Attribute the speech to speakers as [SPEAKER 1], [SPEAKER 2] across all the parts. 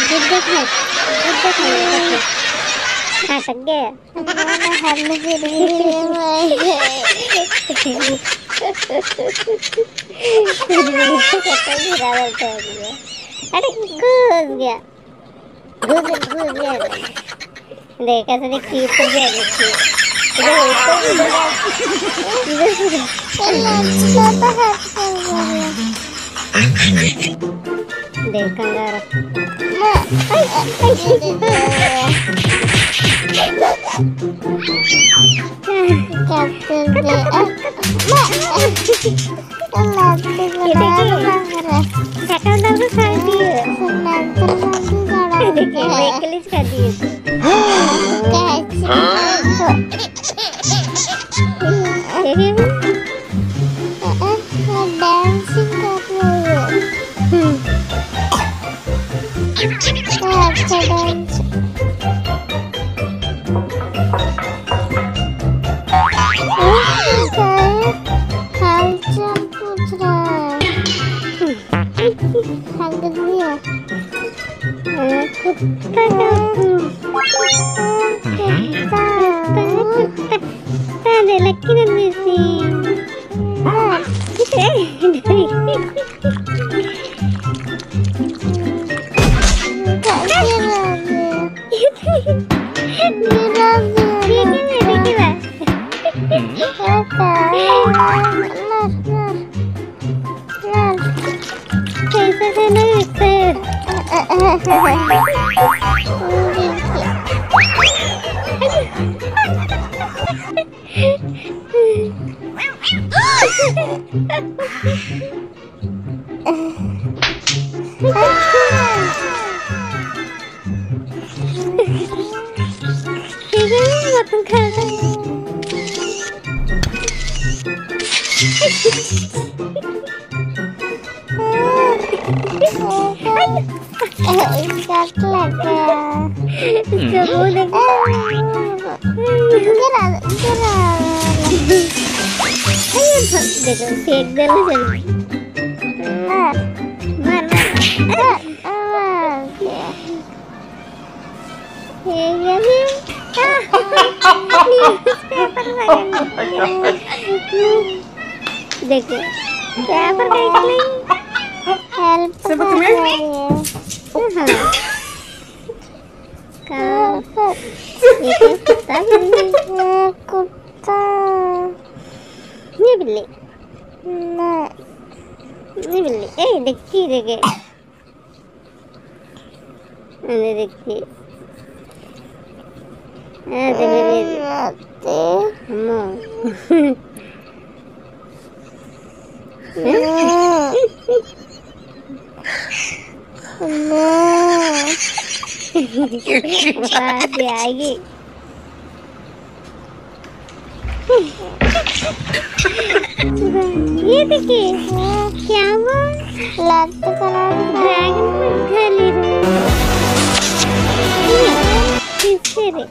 [SPEAKER 1] गुड्डे खाए अटक गया। अरे घुस गया देख ऐसे देखिए ऊपर गया देख कंगारू देखो फेंक दे लो मार देखो क्या पर हेल्प कुत्ता ये बिल्ली ये बिल्ली देखिए देखिए आएगी ये देखिए क्या हुआ लास्ट कलर ड्रैगन फ्रूट खा ले किससे रे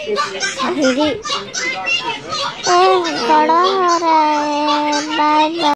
[SPEAKER 1] बड़ा हो रहा है। Bye bye.